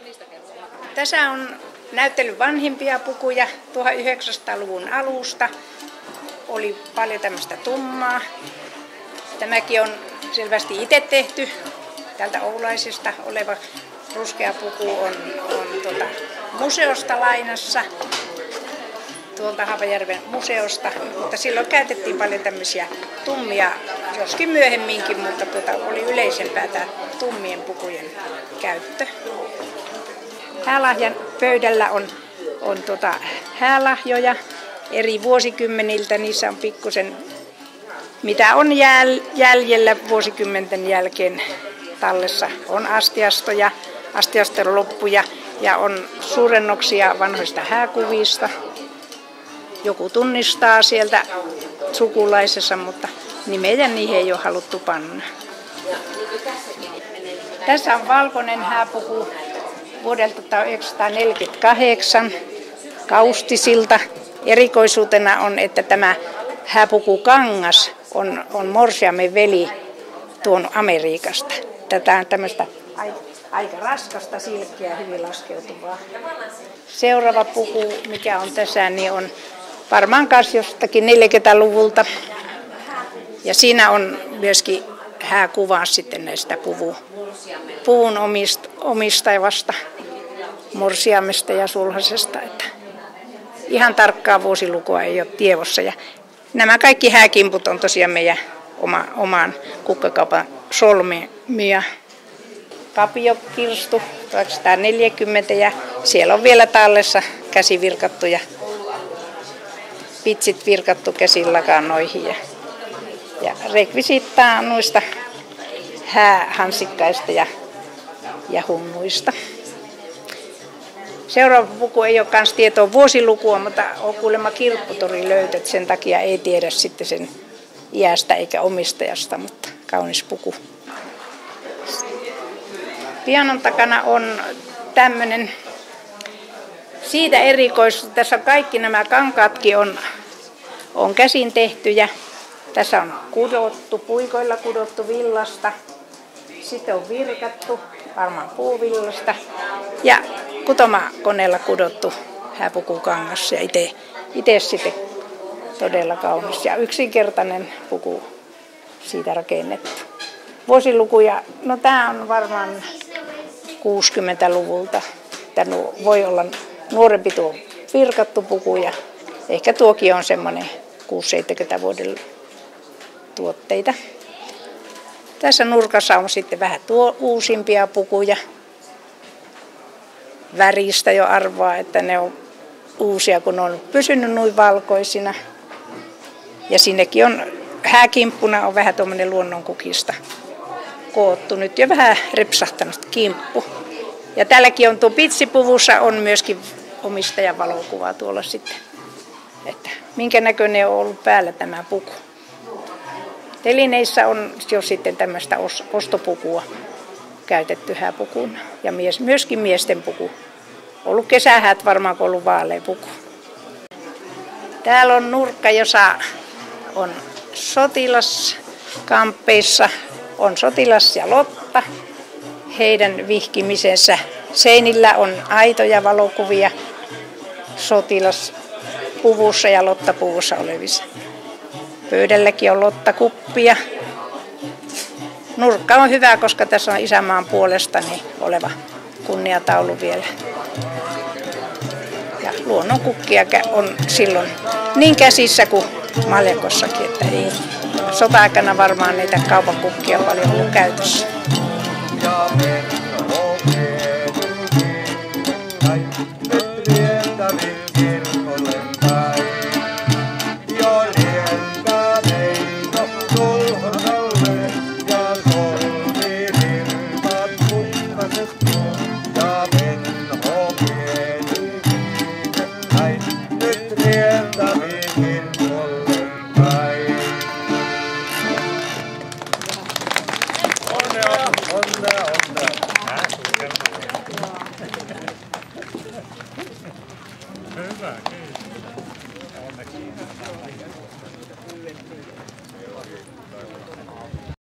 Tässä on näyttelyn vanhimpia pukuja 1900-luvun alusta. Oli paljon tämmöistä tummaa. Tämäkin on selvästi itse tehty. Täältä Oulaisesta oleva ruskea puku on museosta lainassa. Tuolta Haapajärven museosta, mutta silloin käytettiin paljon tämmöisiä tummia, joskin myöhemminkin, mutta oli yleisempää tämä tummien pukujen käyttö. Häälahjan pöydällä on häälahjoja eri vuosikymmeniltä. Niissä on pikkusen, mitä on jäljellä vuosikymmenten jälkeen tallessa. On astiastoja, astiaston loppuja ja on suurennoksia vanhoista hääkuvista. Joku tunnistaa sieltä sukulaisessa, mutta nimeä niihin ei ole haluttu panna. Tässä on valkoinen hääpuku vuodelta 1948 Kaustisilta. Erikoisuutena on, että tämä hääpukukangas on morsiamen veli tuon Amerikasta. Tätä on tämmöistä aika raskasta silkkiä, hyvin laskeutuvaa. Seuraava puku, mikä on tässä, niin on varmaan kanssa jostakin 40-luvulta. Ja siinä on myöskin hääkuva sitten näistä puvun omistajasta, morsiamesta ja sulhasesta. Että ihan tarkkaa vuosilukua ei ole tiedossa. Ja nämä kaikki hääkimput on tosiaan meidän oman kukkakaupan solmimia. Kapiokirstu 1940 ja siellä on vielä tallessa käsivirkattuja, pitsit virkattu käsilakanoihin ja rekvisiittaa noista häähansikkaista ja hunnuista. Seuraava puku ei ole kans tietoa vuosilukua, mutta on kuulemma kirpputorin löytöt, sen takia ei tiedä sitten sen iästä eikä omistajasta, mutta kaunis puku. Pianon takana on tämmöinen, siitä erikoisuus, tässä kaikki nämä kankaatkin on käsin tehtyjä. Tässä on kudottu, puikoilla kudottu villasta, sitten on virkattu, varmaan puuvillasta ja kutomakoneella kudottu hääpukukangas ja itse sitten todella kaunis ja yksinkertainen puku siitä rakennettu. Vuosilukuja, no tämä on varmaan 60-luvulta. Tämä voi olla nuorempi tuo virkattu puku ja ehkä tuokin on semmoinen 60-70 vuoden tuotteita. Tässä nurkassa on sitten vähän uusimpia pukuja. Väristä jo arvaa, että ne on uusia, kun ne on pysynyt noin valkoisina. Ja sinnekin on hääkimppuna on vähän tuommoinen luonnonkukista koottu. Nyt jo vähän repsahtanut kimppu. Ja tälläkin on tuo pitsipuvussa on myöskin omistajan valokuva tuolla sitten. Että minkä näköinen on ollut päällä tämä puku. Telineissä on jo sitten tämmöistä ostopukua käytetty hääpukuna. Ja myöskin miesten puku. Ollut kesähäät varmaan, kun ollut vaalea puku. Täällä on nurkka, jossa on sotilaskamppeissa. On sotilas ja Lotta. Heidän vihkimisensä. Seinillä on aitoja valokuvia sotilaspuvussa ja Lotta-puvussa olevissa. Pöydälläkin on Lotta-kuppia. Nurkka on hyvä, koska tässä on isänmaan puolesta niin oleva kunniataulu vielä. Ja luonnonkukkia on silloin niin käsissä kuin maljakossakin, että ei sota-aikana varmaan niitä kaupan kukkia paljon ollut käytössä.